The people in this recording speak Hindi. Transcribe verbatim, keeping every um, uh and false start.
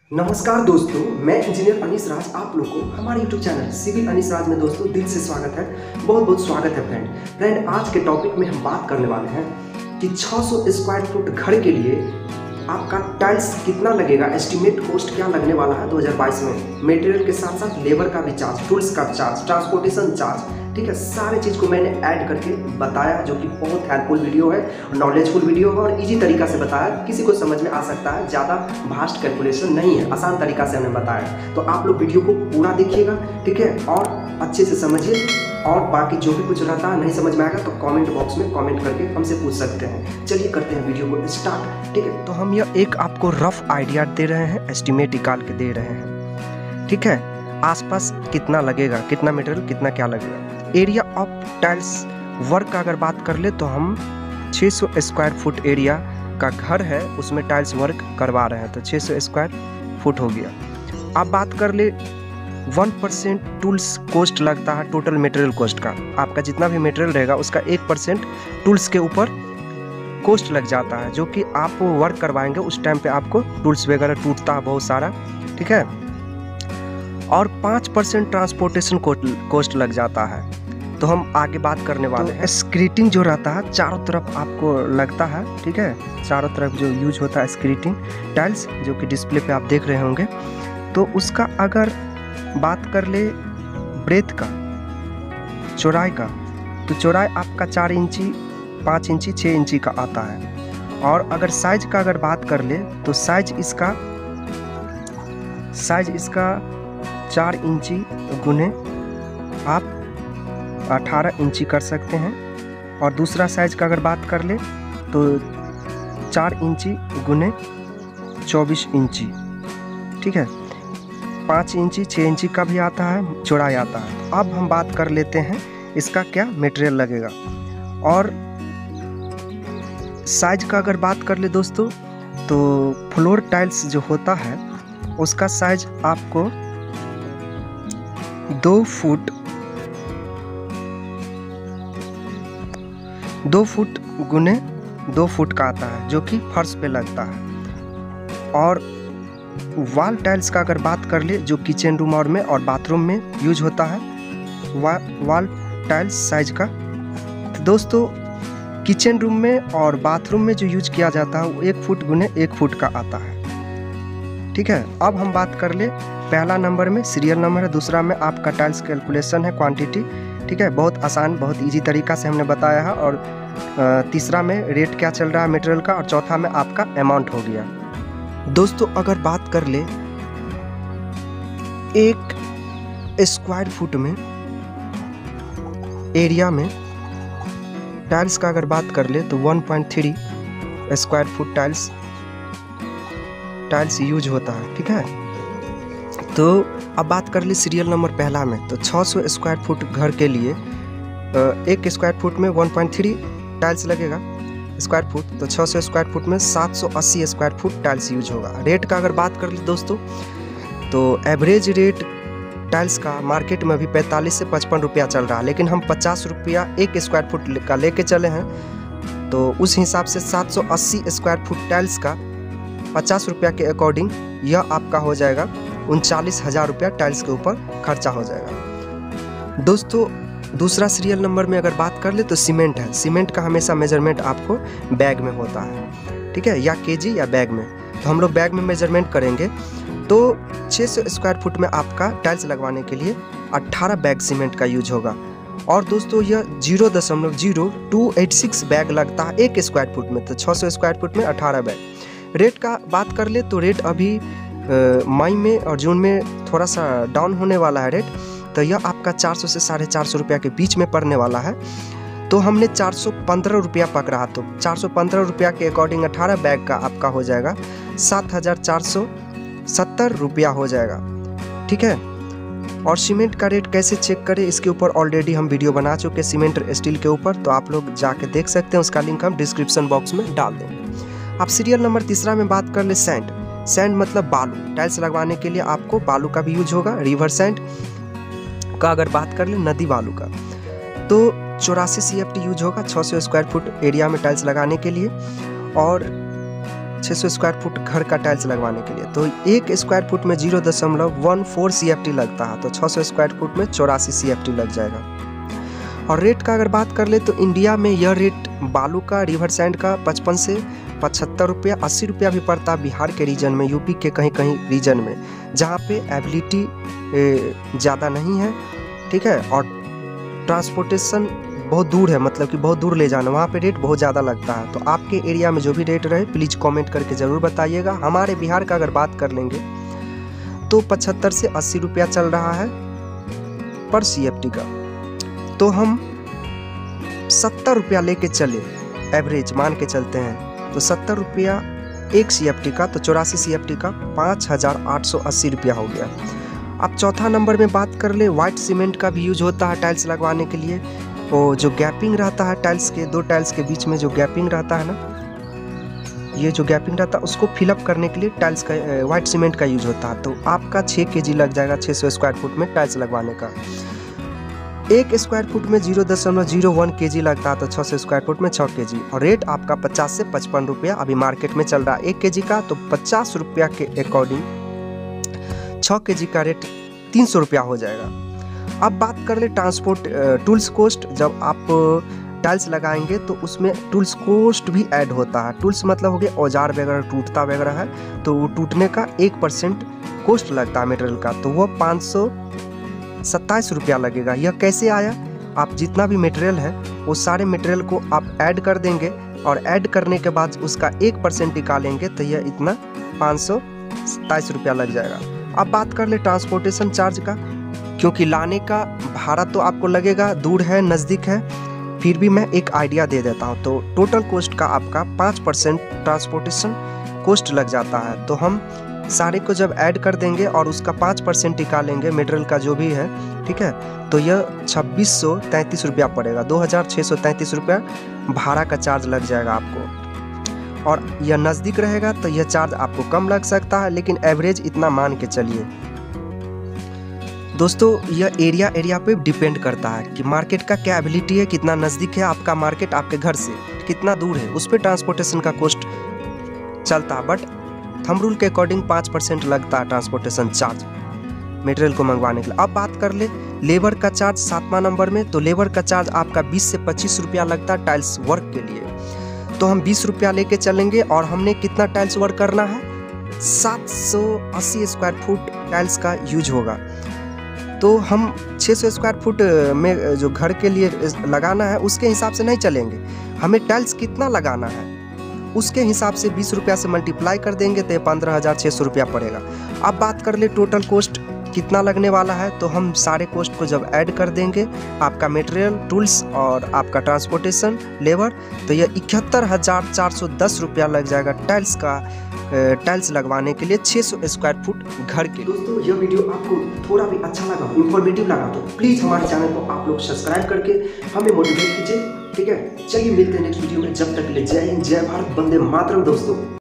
नमस्कार दोस्तों, मैं इंजीनियर अनीस राज आप लोग को हमारे YouTube channel civil Anees Raj में दोस्तों दिल से स्वागत है। बहुत बहुत स्वागत है फ्रेंड फ्रेंड आज के टॉपिक में हम बात करने वाले हैं कि छह सौ स्क्वायर फुट घर के लिए आपका टाइल्स कितना लगेगा, एस्टिमेट कॉस्ट क्या लगने वाला है दो हज़ार बाईस में। मटेरियल के साथ साथ लेबर का भी चार्ज, टूल्स का चार्ज, ट्रांसपोर्टेशन चार्ज, ठीक है, सारे चीज़ को मैंने ऐड करके बताया, जो कि बहुत हेल्पफुल वीडियो है, नॉलेजफुल वीडियो है और इजी तरीका से बताया, किसी को समझ में आ सकता है। ज़्यादा भास्ट कैलकुलेशन नहीं है, आसान तरीका से हमने बताया। तो आप लोग वीडियो को पूरा देखिएगा, ठीक है, और अच्छे से समझिए। और बाकी जो भी कुछ रहता है नहीं समझ में आएगा तो कमेंट बॉक्स में कमेंट करके हमसे पूछ सकते हैं। चलिए करते हैं वीडियो को स्टार्ट, ठीक है। तो हम यह एक आपको रफ आइडिया दे रहे हैं, एस्टिमेट निकाल के दे रहे हैं, ठीक है। आसपास कितना लगेगा, कितना मटेरियल, कितना क्या लगेगा। एरिया ऑफ टाइल्स वर्क का अगर बात कर ले तो हम छह सौ स्क्वायर फुट एरिया का घर है, उसमें टाइल्स वर्क करवा रहे हैं, तो छह सौ स्क्वायर फुट हो गया। अब बात कर ले वन परसेंट टूल्स कॉस्ट लगता है टोटल मटेरियल कॉस्ट का। आपका जितना भी मटेरियल रहेगा उसका एक परसेंट टूल्स के ऊपर कॉस्ट लग जाता है, जो कि आप वर्क करवाएंगे उस टाइम पे आपको टूल्स वगैरह टूटता है बहुत सारा, ठीक है। और पाँच परसेंट ट्रांसपोर्टेशन कॉस्ट लग जाता है। तो हम आगे बात करने वाले हैं। स्क्रीटिंग जो रहता है चारों तरफ आपको लगता है, ठीक है, चारों तरफ जो यूज होता है स्क्रीटिंग टाइल्स, जो कि डिस्प्ले पे आप देख रहे होंगे। तो उसका अगर बात कर ले ब्रेथ का, चौड़ाई का, तो चौड़ाई आपका चार इंची, पाँच इंची, छः इंची का आता है। और अगर साइज का अगर बात कर ले तो साइज इसका साइज इसका चार इंची गुने आप अठारह इंची कर सकते हैं। और दूसरा साइज का अगर बात कर ले तो चार इंची गुने चौबीस इंची, ठीक है। पाँच इंची, छः इंची का भी आता है, चौड़ाई आता है। अब हम बात कर लेते हैं इसका क्या मटेरियल लगेगा। और साइज का अगर बात कर ले दोस्तों तो फ्लोर टाइल्स जो होता है उसका साइज आपको दो फुट दो फुट गुने दो फुट का आता है, जो कि फर्श पे लगता है। और वॉल टाइल्स का अगर बात कर ले जो किचन रूम और में और बाथरूम में यूज होता है, वा, वॉल टाइल्स साइज का, तो दोस्तों किचन रूम में और बाथरूम में जो यूज किया जाता है वो एक फुट गुने एक फुट का आता है, ठीक है। अब हम बात कर ले पहला नंबर में सीरियल नंबर है, दूसरा में आपका टाइल्स कैलकुलेशन है, क्वांटिटी, ठीक है, बहुत आसान बहुत इजी तरीका से हमने बताया है। और तीसरा में रेट क्या चल रहा है मटेरियल का, और चौथा में आपका अमाउंट हो गया। दोस्तों अगर बात कर ले एक स्क्वायर फुट में एरिया में टाइल्स का अगर बात कर ले तो one point three square foot tiles tiles use होता है, ठीक है। तो अब बात कर ले सीरियल नंबर पहला में, तो छह सौ स्क्वायर फुट घर के लिए एक स्क्वायर फुट में वन पॉइंट थ्री टाइल्स लगेगा स्क्वायर फुट, तो छह सौ स्क्वायर फुट में सात सौ अस्सी स्क्वायर फुट टाइल्स यूज होगा। रेट का अगर बात कर ले दोस्तों तो एवरेज रेट टाइल्स का मार्केट में अभी पैंतालीस से पचपन रुपया चल रहा है, लेकिन हम पचास रुपया एक स्क्वायर फुट का लेके चले हैं। तो उस हिसाब से सात सौ अस्सी स्क्वायर फुट टाइल्स का पचास रुपया के अकॉर्डिंग यह आपका हो जाएगा उनचालीस हज़ार रुपया टाइल्स के ऊपर खर्चा हो जाएगा। दोस्तों दूसरा सीरियल नंबर में अगर बात कर ले तो सीमेंट है। सीमेंट का हमेशा मेजरमेंट आपको बैग में होता है, ठीक है, या केजी या बैग में। तो हम लोग बैग में मेजरमेंट करेंगे। तो छह सौ स्क्वायर फुट में आपका टाइल्स लगवाने के लिए अट्ठारह बैग सीमेंट का यूज होगा। और दोस्तों यह जीरो दशमलव zero two eight six bag लगता है एक स्क्वायर फुट में, तो छह सौ स्क्वायर फुट में अठारह बैग। रेट का बात कर ले तो रेट अभी मई में और जून में थोड़ा सा डाउन होने वाला है रेट, तो यह आपका चार सौ से साढ़े चार सौ रुपया के बीच में पड़ने वाला है। तो हमने चार सौ पंद्रह रुपया पकड़ा, तो चार सौ पंद्रह रुपया के अकॉर्डिंग अठारह बैग का आपका हो जाएगा सात हज़ार चार सौ सत्तर रुपया हो जाएगा, ठीक है। और सीमेंट का रेट कैसे चेक करें इसके ऊपर ऑलरेडी हम वीडियो बना चुके सीमेंट स्टील के ऊपर, तो आप लोग जाके देख सकते हैं, उसका लिंक हम डिस्क्रिप्शन बॉक्स में डाल देंगे। अब सीरियल नंबर तीसरा में बात कर ले सैंड। सैंड मतलब बालू। टाइल्स लगवाने के लिए आपको बालू का भी यूज होगा। रिवर सैंड का अगर बात कर ले नदी बालू का, तो चौरासी सी एफ टी यूज होगा छह सौ स्क्वायर फुट एरिया में टाइल्स लगाने के लिए। और छः सौ स्क्वायर फुट घर का टाइल्स लगवाने के लिए, तो एक स्क्वायर फुट में जीरो दशमलव one four C F T लगता है, तो छः सौ स्क्वायर फुट में चौरासी सी एफ टी लग जाएगा। और रेट का अगर बात कर ले तो इंडिया में यह रेट बालू का, रिवर सैंड का पचपन से पचहत्तर रुपया, अस्सी रुपया भी पड़ता है बिहार के रीजन में, यूपी के कहीं कहीं रीजन में जहाँ पे एबिलिटी ज़्यादा नहीं है, ठीक है, और ट्रांसपोर्टेशन बहुत दूर है, मतलब कि बहुत दूर ले जाना, वहाँ पे रेट बहुत ज़्यादा लगता है। तो आपके एरिया में जो भी रेट रहे प्लीज़ कमेंट करके ज़रूर बताइएगा। हमारे बिहार का अगर बात कर लेंगे तो पचहत्तर से अस्सी रुपया चल रहा है पर सी एफ टी का, तो हम सत्तर रुपया लेके चले, एवरेज मान के चलते हैं, तो सत्तर रुपया एक सी एफ टी का, तो चौरासी सी एफ टी का पाँच हज़ार आठ सौ अस्सी रुपया हो गया। अब चौथा नंबर में बात कर ले, वाइट सीमेंट का भी यूज होता है टाइल्स लगवाने के लिए। वो जो गैपिंग रहता है टाइल्स के, दो टाइल्स के बीच में जो गैपिंग रहता है ना, ये जो गैपिंग रहता है उसको फिलअप करने के लिए टाइल्स का वाइट सीमेंट का यूज होता है। तो आपका छः के जी लग जाएगा छः सौ स्क्वायर फुट में टाइल्स लगवाने का। एक स्क्वायर फुट में जीरो दशमलव जीरो वन के जी लगता है, तो छः सौ स्क्वायर फुट में छः के जी, और रेट आपका पचास से पचपन रुपया अभी मार्केट में चल रहा है एक के जी का। तो पचास रुपया के अकॉर्डिंग छः के जी का रेट तीन सौ रुपया हो जाएगा। अब बात कर ले ट्रांसपोर्ट टूल्स कॉस्ट, जब आप टाइल्स लगाएंगे तो उसमें टूल्स कॉस्ट भी ऐड होता है। टूल्स मतलब हो गया औजार वगैरह टूटता वगैरह है, तो वो टूटने का एक परसेंट कॉस्ट लगता है मटेरियल का, तो वो पाँच सौ सत्ताईस रुपया लगेगा। यह कैसे आया, आप जितना भी मटेरियल है वो सारे मटेरियल को आप ऐड कर देंगे और ऐड करने के बाद उसका एक परसेंट निकालेंगे, तो यह इतना पाँच सौ सत्ताईस रुपया लग जाएगा। अब बात कर ले ट्रांसपोर्टेशन चार्ज का, क्योंकि लाने का भाड़ा तो आपको लगेगा, दूर है नज़दीक है, फिर भी मैं एक आइडिया दे देता हूँ। तो टोटल कॉस्ट का आपका पाँच परसेंट ट्रांसपोर्टेशन कॉस्ट लग जाता है, तो हम सारे को जब ऐड कर देंगे और उसका पाँच परसेंट निकालेंगे मटेरियल का जो भी है, ठीक है, तो यह छब्बीस सौ तैंतीस रुपया पड़ेगा, दो हज़ार छः सौ तैंतीस रुपया भाड़ा का चार्ज लग जाएगा आपको। और यह नज़दीक रहेगा तो यह चार्ज आपको कम लग सकता है, लेकिन एवरेज इतना मान के चलिए। दोस्तों यह एरिया एरिया पे डिपेंड करता है कि मार्केट का क्या एबिलिटी है, कितना नज़दीक है आपका मार्केट आपके घर से, कितना दूर है, उस पर ट्रांसपोर्टेशन का कॉस्ट चलता है। बट थंब रूल के अकॉर्डिंग पाँच परसेंट लगता है ट्रांसपोर्टेशन चार्ज मटेरियल को मंगवाने के लिए। अब बात कर ले लेबर का चार्ज सातवां नंबर में, तो लेबर का चार्ज आपका बीस से पच्चीस रुपया लगता है टाइल्स वर्क के लिए, तो हम बीस रुपया लेके चलेंगे। और हमने कितना टाइल्स वर्क करना है, सात सौ अस्सी स्क्वायर फुट टाइल्स का यूज होगा, तो हम छः सौ स्क्वायर फुट में जो घर के लिए लगाना है उसके हिसाब से नहीं चलेंगे, हमें टाइल्स कितना लगाना है उसके हिसाब से बीस रुपया से मल्टीप्लाई कर देंगे तो पंद्रह हज़ार छः सौ रुपया पड़ेगा। अब बात कर ले टोटल कॉस्ट कितना लगने वाला है, तो हम सारे कॉस्ट को जब ऐड कर देंगे, आपका मटेरियल, टूल्स और आपका ट्रांसपोर्टेशन, लेबर, तो यह इकहत्तर हज़ार चार सौ दस रुपया लग जाएगा टाइल्स का, टाइल्स लगवाने के लिए छः सौ स्क्वायर फुट घर के। दोस्तों यह वीडियो आपको थोड़ा भी अच्छा लगा, इंफॉर्मेटिव लगा, तो प्लीज़ हमारे चैनल को आप लोग सब्सक्राइब करके हमें मोटिवेट कीजिए, ठीक है। चलिए मिलते हैं नेक्स्ट वीडियो में, जब तक के लिए जय हिंद, जय भारत, वंदे मातरम दोस्तों।